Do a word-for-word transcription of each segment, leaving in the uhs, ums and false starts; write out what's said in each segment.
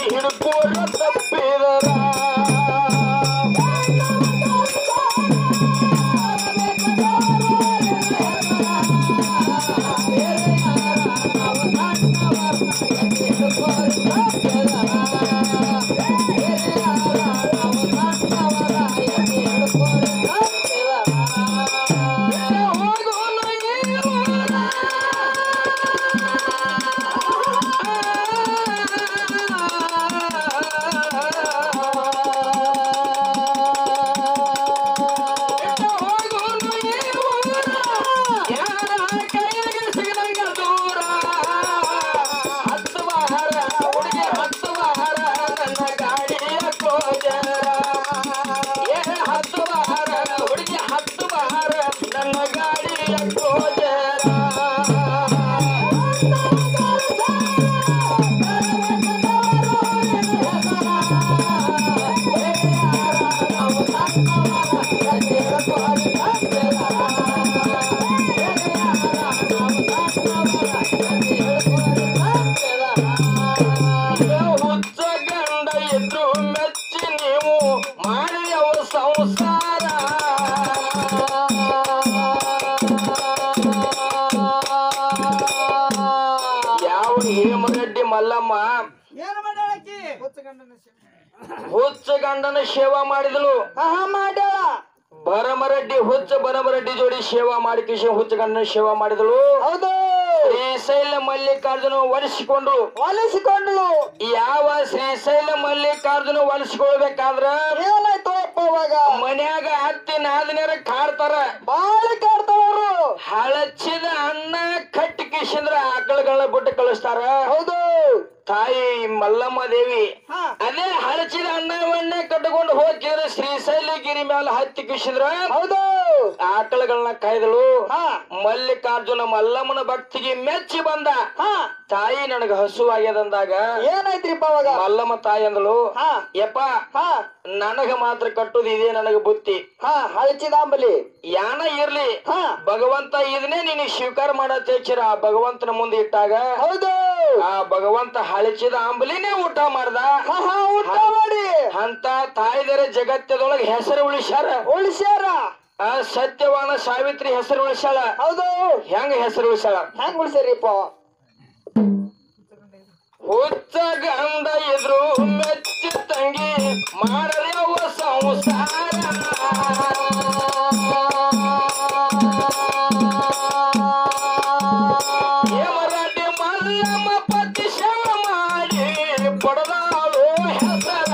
ಹಿಡ್ಕೋರ ತಪ್ಪಿದರ ಮಲ್ಲಮ್ಮ ಹುಚ್ಚ ಗಂಡನ ಸೇವಾ ಮಾಡಿದಳು ಮಾಡ್ಯಾಳ ಭರಮರೆಡ್ಡಿ ಹುಚ್ಚ ಭರಮರೆಡ್ಡಿ ಜೋಡಿ ಸೇವಾ ಮಾಡಿ ಕಿಶನ್ ಹುಚ್ಚ ಗಂಡನ ಸೇವಾ ಮಾಡಿದಳು ಹೌದು ಶ್ರೀಶೈಲ ಮಲ್ಲಿಕಾರ್ಜುನ ಒಲಿಸಿಕೊಂಡು ಒಲಿಸಿಕೊಂಡಳು ಯಾವ ಶ್ರೀಶೈಲ ಮಲ್ಲಿಕಾರ್ಜುನ ಒಲಿಸಿಕೊಳ್ಬೇಕಾದ್ರ ಏನಾಯ್ತು ಅವಾಗ ಮನ್ಯಾಗ ಹತ್ತಿ ನಾದಿನ್ಯಾರ ಕಾಡ್ತಾರ ಬಾಳ ಕಾಡ್ತಾವ್ರು ಹಳಚಿದ ಅನ್ನ ಕಟ್ಟಿ ಕಿಶಂದ್ರ ಆಕಳಗಳನ್ನ ಬಿಟ್ಟು ಕಳಿಸ್ತಾರ ಹೌದು ತಾಯಿ ಮಲ್ಲಮ್ಮ ದೇವಿ ಅದೇ ಹಳಚಿದ ಅನ್ನವನ್ನೇ ಕಟ್ಟಿಕೊಂಡು ಹೋಗಿದ್ರೆ ಶ್ರೀಶೈಲ ಗಿರಿ ಮೇಲೆ ಹತ್ತಿ ಕಿಶಿದ್ರ ಹೌದು ಆಕಳಗಳನ್ನ ಕಾಯ್ದಳು ಮಲ್ಲಿಕಾರ್ಜುನ ಮಲ್ಲಮ್ಮನ ಭಕ್ತಿಗೆ ಮೆಚ್ಚಿ ಬಂದ ತಾಯಿ ನನಗ ಹಸು ಆಗ್ಯದಂದಾಗ ಏನಾಯ್ತ್ರಿಪ್ಪ ಅವಾಗ ಮಲ್ಲಮ್ಮ ತಾಯಿ ಅಂದಳು ಯಪ್ಪ ನನಗ ಮಾತ್ರ ಕಟ್ಟುದು ಇದೇ ನನಗ ಬುತ್ತಿ ಹಾ ಹಳಚಿದ ಅಂಬಲಿ ಯಾನ ಇರ್ಲಿ ಭಗವಂತ ಇದನ್ನೇ ನೀನು ಸ್ವೀಕಾರ ಮಾಡತ್ತೀರ ಆ ಭಗವಂತನ ಮುಂದೆ ಇಟ್ಟಾಗ ಹೌದು ಆ ಭಗವಂತ ಹಳಚಿದ ಅಂಬಲಿನೇ ಊಟ ಮಾಡ್ದ ಊಟ ಮಾಡಿ ಅಂತ ತಾಯಿದರ ಜಗತ್ತದೊಳಗೆ ಹೆಸರು ಉಳಿಸ್ಯಾರ ಉಳಿಸ್ಯಾರ ಆ ಸತ್ಯವಾನ ಸಾವಿತ್ರಿ ಹೆಸರು ಉಳಿಸ್ಯಾಳ ಹೌದು ಹೆಂಗ ಹೆಸರು ಉಳಿಸ್ಯಾಳ ಹೆಂಗ ಉಳಿಸ್ಯಾರಿಪ್ಪ ಹುಚ್ಚ ಗಂಡ ಇದ್ರು ಮೆಚ್ಚಿ ತಂಗಿ ಮಾಡರ್ಯವ ಸಂಸಾರ ಮರಾಠಿ ಮಲ್ಲಮ್ಮ ಪತಿ ಸೇವ ಮಾಡಿ ಪಡೆದಾಳು ಹೆಸರ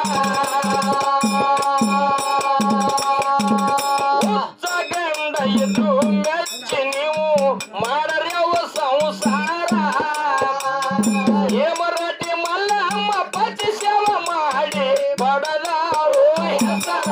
ಹುಚ್ಚ ಗಂಡ ಇದ್ರು ಮೆಚ್ಚಿ ನೀವು ಮಾಡರ್ಯವ ಸಂಸಾರ ಮರಾಠಿ ಮಲ್ಲಮ್ಮ ಪತಿ ಸೇವ ಮಾಡಿ ಪಡೆದಾಳು ಹೆಸರ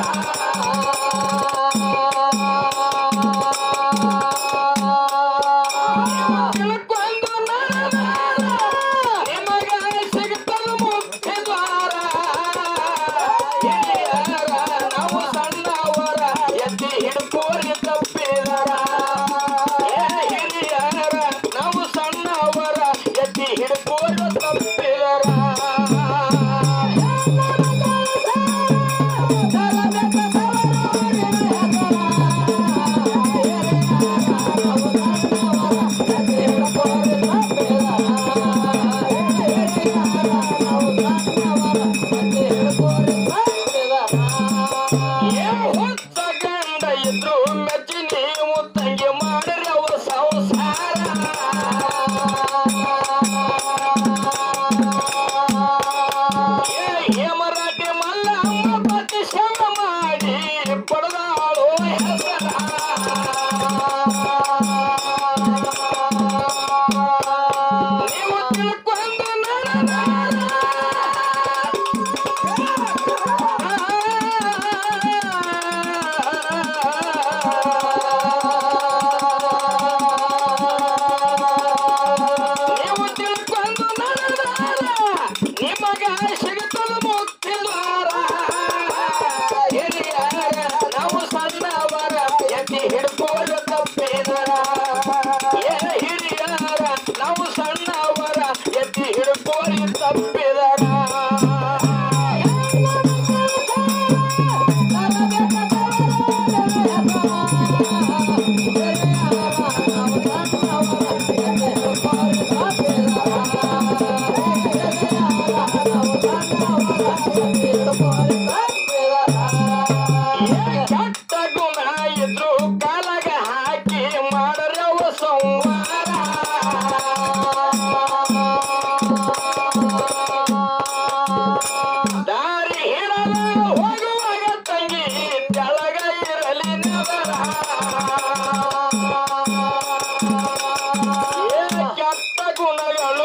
ನಾವು ಸಣ್ಣವರ ಎತ್ತಿ ಹಿಡ್ಕೋರಿ ತಪ್ಪಿದರ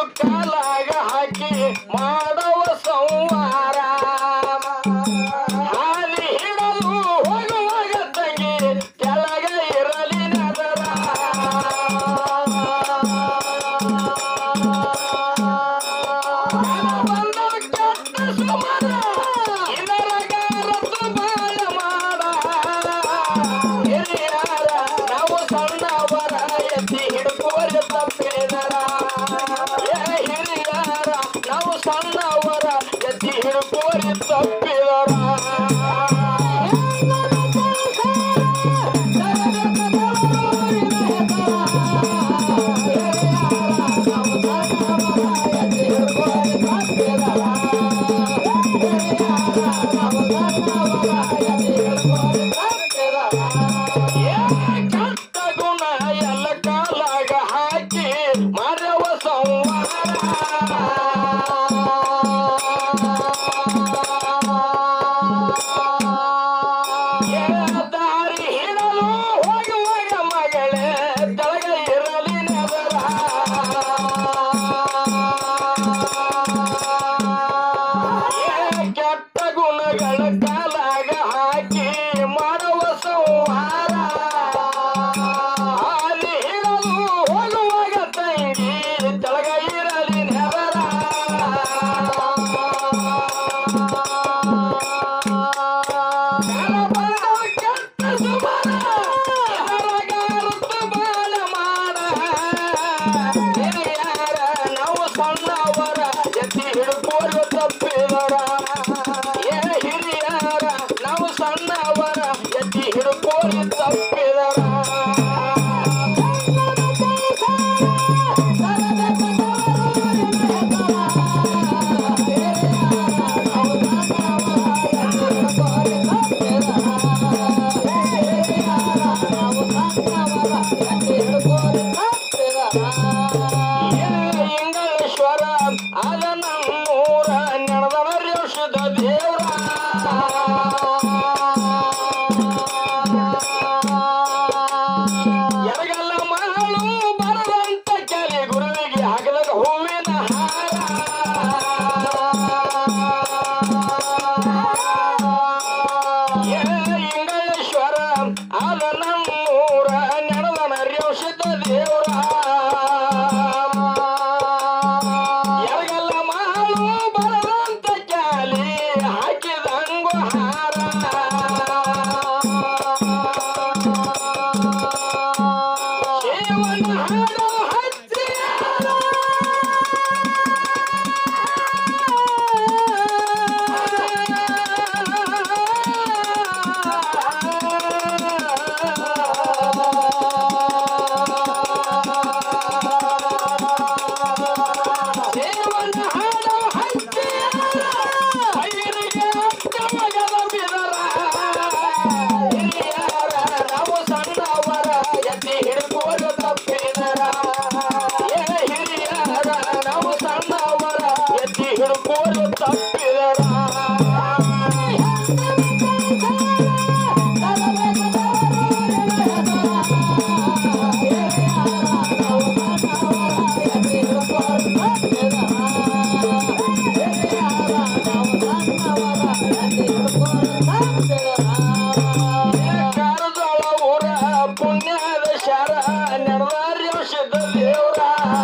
ಕಾಲಾಗ ಹಾಕಿ ಮಾಡವ ಸಂವಾರ ಹಾದಿ ಹಿಡಲು ಹೋಗುವಾಗ ತಂಗಿ ಕೆಳಗ ಇರಲಿ ನದರ ಬಂದ ಕೆಟ್ಟ ಸುಮರ ಇದರಗಾರತ್ತು ಬಾಳ ಮಾಡ ಹಿರಿಯರ ನಾವು ಸಣ್ಣವರ ಎತ್ತಿ ಹಿಡ್ಕೋರಿ ತಪ್ಪಿದರ ಹಿರಿಯರ ನಾವು ಸಣ್ಣವರ ಎತ್ತಿ ಹಿಡ್ಕೋರಿ ತಪ್ಪಿದರ ಕೆಟ್ಟ ಗುಣ ಎಲ್ಲ ಕಾಲಾಗ ಹಾಕಿ ಮರವ ದಾರಿ ಹಿಡಲು ಹೋಗುವಾಗ ಮಗಳೇ ತಳಗ ಇರಲಿ ನಗರ ಕೆಟ್ಟ ಗುಣಗಳ ಕಾಲಾಗ ಹಾಕಿ ಮಾಡುವ ಸಂಹಾರ ಅಲ್ಲಿ ಹಿಡಲು ಹೋಗುವಾಗ ತಂಗಿ ತಳಗ ಇರಲಿ ನೆವರ ಕೆಟ್ಟ ಸುಮರ ಇದರಗಾರತ್ತು ಬಾಳ ಮಾಡ ಹಿರಿಯರ ನಾವು ಸಣ್ಣವರ ಎತ್ತಿ ಹಿಡ್ಕೋರು ತಪ್ಪಿದರ ಏ ಹಿರಿಯರ ನಾವು ಸಣ್ಣವರ ಎತ್ತಿ ಹಿಡ್ಕೋರಿ ತಪ್ಪಿದರ ಇಂಗಳೇಶ್ವರ ಅದ ನಮ್ಮೂರ ನಡೆದವರ ಔಷಧ ದೇವ್ರ ಎಡಗಲ್ಲ ಮಗಳು ಬರದಂತ ಕೆರೆ ಗುರುವಿಗೆ ಹಾಕದಾಗ ಹೂವಿನ ಹಾರ ಇಂಗಳೇಶ್ವರ ಅದ ನಮ್ಮೂರ ನಡೆದವರ ಔಷಧ ದೇವ್ರ ಎಡಗಲ್ಲ ಮಗಳು ಬರದಂತ ಕ್ಯಾಲಿ ಹಾಕಿದಂಗು ಹಾರ ಶಿವನ ಹಾಡು ಹಚ್ಚಿ ದೇವನ ಹಾಡು ಹಚ್ಚಿ ಐರಿಗೆ ಅಕ್ಕಮಗದ ಬಿದರ ಹಿರಿಯರ ನಾವು ಸಣ್ಣವರ ಎತ್ತಿ ಹಿಡ್ಕೋರು ತಪ್ಪಿದರ ಏ ಹಿರಿಯರ ನಾವು ಸಣ್ಣವರ ಎತ್ತಿ ಹಿಡ್ಕೋರು ತಪ್ಪಿದರ ಕರದೊಳ ಊರ ಪುಣ್ಯದ ಶರ ನಡೆದಾರಿ ಔಷಧ ದೇವ್ರ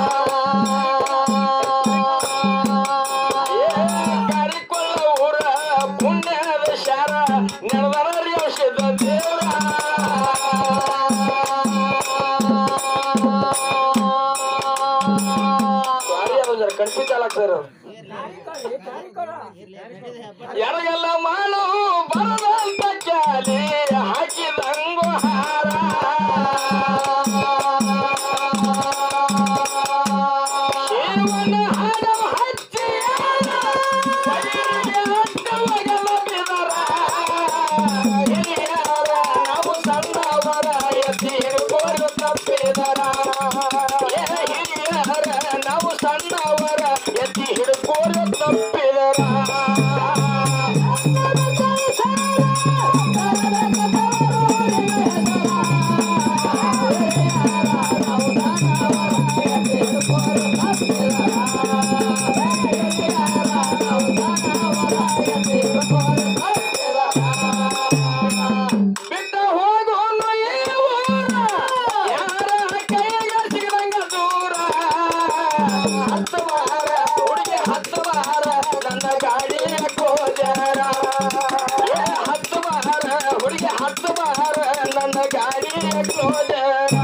ಕರಿಕೊಳ್ಳ ಊರ ಪುಣ್ಯದ ಶರ ನಡೆದಾರಿ ಔಷಧ ದೇವ್ರ ಕನ್ಫ್ಯೂಸ್ ಆಗ್ತಾರ ಎಡಗೆಲ್ಲ ಮಾಡು ಬರದಂತ ಕ್ಯಾಲಿ ಹಾಕಿದಂಗು ಹಾರ ಶಿವನ ಹಾಡು ಹಚ್ಚಿ ಅಡ್ಡವಗಲ ಬಿದರ ಹಿರಿಯರ ನಾವು ಸಣ್ಣವರ ಎತ್ತಿ ಹಿಡ್ಕೋರು ತಪ್ಪಿದರ ಏ ಹಿರಿಯರ ನಾವು ಸಣ್ಣವರ ಎತ್ತಿ ಹಿಡ್ಕೋರು ತಪ್ಪಿದರ Thank you. ಗಾಡಿ ಕ್ಲೋಜರ್